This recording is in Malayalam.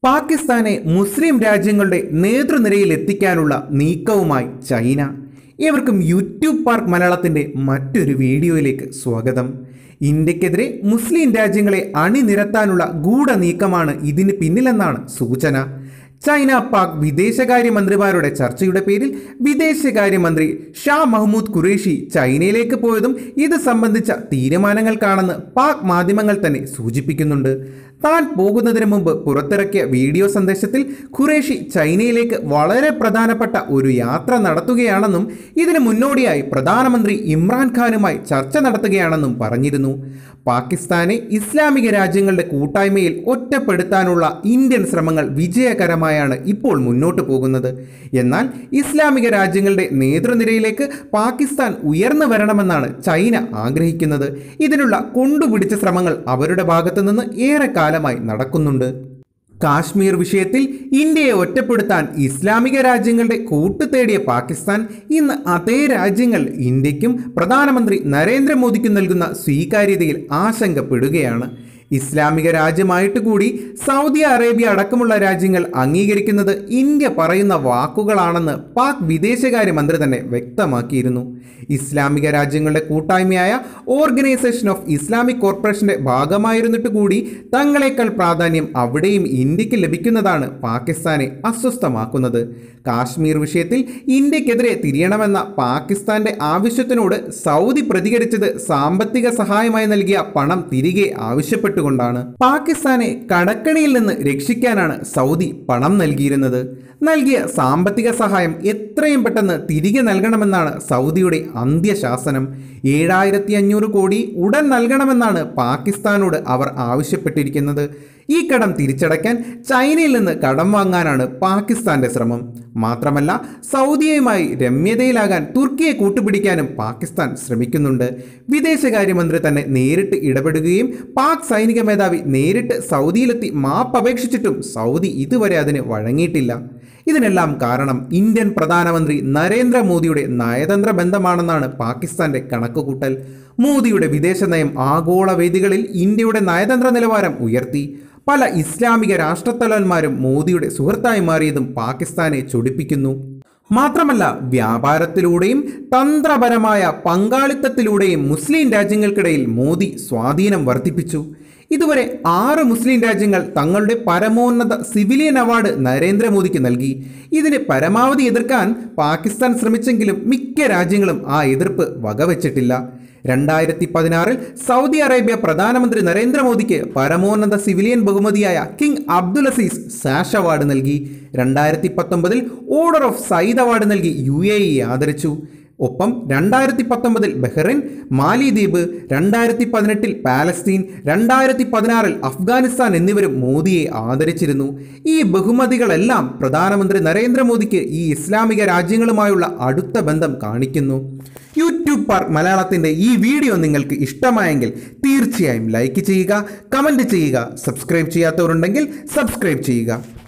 പാകിസ്ഥാനെ മുസ്ലിം രാജ്യങ്ങളുടെ നേതൃനിരയിൽ എത്തിക്കാനുള്ള നീക്കവുമായി ചൈന. ഏവർക്കും യൂട്യൂബ് പാർക്ക് മലയാളത്തിൻ്റെ മറ്റൊരു വീഡിയോയിലേക്ക് സ്വാഗതം. ഇന്ത്യക്കെതിരെ മുസ്ലിം രാജ്യങ്ങളെ അണിനിരത്താനുള്ള ഗൂഢനീക്കമാണ് ഇതിന് പിന്നിലെന്നാണ് സൂചന. ചൈന പാക് വിദേശകാര്യമന്ത്രിമാരുടെ ചർച്ചയുടെ പേരിൽ വിദേശകാര്യമന്ത്രി ഷാ മഹ്മൂദ് ഖുറേഷി ചൈനയിലേക്ക് പോയതും ഇത് സംബന്ധിച്ച തീരുമാനങ്ങൾക്കാണെന്ന് പാക് മാധ്യമങ്ങൾ തന്നെ സൂചിപ്പിക്കുന്നുണ്ട്. താൻ പോകുന്നതിന് മുമ്പ് പുറത്തിറക്കിയ വീഡിയോ സന്ദേശത്തിൽ ഖുറേഷി ചൈനയിലേക്ക് വളരെ പ്രധാനപ്പെട്ട ഒരു യാത്ര നടത്തുകയാണെന്നും ഇതിന് മുന്നോടിയായി പ്രധാനമന്ത്രി ഇമ്രാൻഖാനുമായി ചർച്ച നടത്തുകയാണെന്നും പറഞ്ഞിരുന്നു. പാകിസ്ഥാനെ ഇസ്ലാമിക രാജ്യങ്ങളുടെ കൂട്ടായ്മയിൽ ഒറ്റപ്പെടുത്താനുള്ള ഇന്ത്യൻ ശ്രമങ്ങൾ വിജയകരമായാണ് ഇപ്പോൾ മുന്നോട്ട് പോകുന്നത്. എന്നാൽ ഇസ്ലാമിക രാജ്യങ്ങളുടെ നേതൃനിരയിലേക്ക് പാകിസ്ഥാൻ ഉയർന്നു വരണമെന്നാണ് ചൈന ആഗ്രഹിക്കുന്നത്. ഇതിനുള്ള കൊണ്ടുപിടിച്ച ശ്രമങ്ങൾ അവരുടെ ഭാഗത്തു നിന്ന് ഏറെക്കാലമായി നടക്കുന്നുണ്ട്. കാശ്മീർ വിഷയത്തിൽ ഇന്ത്യയെ ഒറ്റപ്പെടുത്താൻ ഇസ്ലാമിക രാജ്യങ്ങളുടെ കൂട്ട് തേടിയ പാകിസ്ഥാൻ ഇന്ന് അതേ രാജ്യങ്ങൾ ഇന്ത്യക്കും പ്രധാനമന്ത്രി നരേന്ദ്രമോദിക്കും നൽകുന്ന സ്വീകാര്യതയിൽ ആശങ്കപ്പെടുകയാണ്. ഇസ്ലാമിക രാജ്യമായിട്ട് കൂടി സൗദി അറേബ്യ അടക്കമുള്ള രാജ്യങ്ങൾ അംഗീകരിക്കുന്നത് ഇന്ത്യ പറയുന്ന വാക്കുകളാണെന്ന് പാക് വിദേശകാര്യമന്ത്രി തന്നെ വ്യക്തമാക്കിയിരുന്നു. ഇസ്ലാമിക രാജ്യങ്ങളുടെ കൂട്ടായ്മയായ ഓർഗനൈസേഷൻ ഓഫ് ഇസ്ലാമിക് കോർപ്പറേഷന്റെ ഭാഗമായിരുന്നിട്ട് കൂടി തങ്ങളെക്കാൾ പ്രാധാന്യം അവിടെയും ഇന്ത്യക്ക് ലഭിക്കുന്നതാണ് പാകിസ്ഥാനെ അസ്വസ്ഥമാക്കുന്നത്. കാശ്മീർ വിഷയത്തിൽ ഇന്ത്യക്കെതിരെ തിരിയണമെന്ന പാകിസ്ഥാന്റെ ആവശ്യത്തിനോട് സൗദി പ്രതികരിച്ചത് സാമ്പത്തിക സഹായമായി നൽകിയ പണം തിരികെ ആവശ്യപ്പെട്ടുകൊണ്ടാണ്. പാകിസ്ഥാനെ കടക്കണിയിൽ നിന്ന് രക്ഷിക്കാനാണ് സൗദി പണം നൽകിയിരുന്നത്. നൽകിയ സാമ്പത്തിക സഹായം എത്രയും പെട്ടെന്ന് തിരികെ നൽകണമെന്നാണ് സൗദിയുടെ അന്ത്യശാസനം. 7500 കോടി ഉടൻ നൽകണമെന്നാണ് പാകിസ്ഥാനോട് അവർ ആവശ്യപ്പെട്ടിരിക്കുന്നത്. ഈ കടം തിരിച്ചടയ്ക്കാൻ ചൈനയിൽ നിന്ന് കടം വാങ്ങാനാണ് പാകിസ്ഥാന്റെ ശ്രമം. മാത്രമല്ല, സൗദിയുമായി രമ്യതയിലാകാൻ തുർക്കിയെ കൂട്ടുപിടിക്കാനും പാകിസ്ഥാൻ ശ്രമിക്കുന്നുണ്ട്. വിദേശകാര്യമന്ത്രി തന്നെ നേരിട്ട് ഇടപെടുകയും പാക് സൈനിക മേധാവി നേരിട്ട് സൗദിയിലെത്തി മാപ്പ് അപേക്ഷിച്ചിട്ടും സൗദി ഇതുവരെ അതിന് വഴങ്ങിയിട്ടില്ല. ഇതിനെല്ലാം കാരണം ഇന്ത്യൻ പ്രധാനമന്ത്രി നരേന്ദ്രമോദിയുടെ നയതന്ത്ര ബന്ധമാണെന്നാണ് പാകിസ്ഥാന്റെ കണക്കുകൂട്ടൽ. മോദിയുടെ വിദേശ നയം ആഗോള വേദികളിൽ ഇന്ത്യയുടെ നയതന്ത്ര നിലവാരം ഉയർത്തി. പല ഇസ്ലാമിക രാഷ്ട്രത്തലവന്മാരും മോദിയുടെ സുഹൃത്തായി മാറിയതും പാകിസ്ഥാനെ ചൊടിപ്പിക്കുന്നു. മാത്രമല്ല, വ്യാപാരത്തിലൂടെയും തന്ത്രപരമായ പങ്കാളിത്തത്തിലൂടെയും മുസ്ലിം രാജ്യങ്ങൾക്കിടയിൽ മോദി സ്വാധീനം വർദ്ധിപ്പിച്ചു. ഇതുവരെ 6 മുസ്ലിം രാജ്യങ്ങൾ തങ്ങളുടെ പരമോന്നത സിവിലിയൻ അവാർഡ് നരേന്ദ്രമോദിക്ക് നൽകി. ഇതിനെ പരമാവധി എതിർക്കാൻ പാകിസ്ഥാൻ ശ്രമിച്ചെങ്കിലും മിക്ക രാജ്യങ്ങളും ആ എതിർപ്പ് വകവെച്ചിട്ടില്ല. 2016 സൗദി അറേബ്യ പ്രധാനമന്ത്രി നരേന്ദ്രമോദിക്ക് പരമോന്നത സിവിലിയൻ ബഹുമതിയായ king Abdul Aziz sash award നൽകി. 2019 ഓർഡർ ഓഫ് സയ്യിദ് അവാർഡ് നൽകി UAE ആദരിച്ചു. ഒപ്പം 2019 ബഹ്റൈൻ, മാലിദ്വീപ്, 2018 പാലസ്തീൻ, 2016 അഫ്ഗാനിസ്ഥാൻ എന്നിവരും മോദിയെ ആദരിച്ചിരുന്നു. ഈ ബഹുമതികളെല്ലാം പ്രധാനമന്ത്രി നരേന്ദ്രമോദിക്ക് ഈ ഇസ്ലാമിക രാജ്യങ്ങളുമായുള്ള അടുത്ത ബന്ധം കാണിക്കുന്നു. യൂട്യൂബ് പാർക്ക് മലയാളത്തിൻ്റെ ഈ വീഡിയോ നിങ്ങൾക്ക് ഇഷ്ടമായെങ്കിൽ തീർച്ചയായും ലൈക്ക് ചെയ്യുക, കമൻറ്റ് ചെയ്യുക. സബ്സ്ക്രൈബ് ചെയ്യാത്തവരുണ്ടെങ്കിൽ സബ്സ്ക്രൈബ് ചെയ്യുക.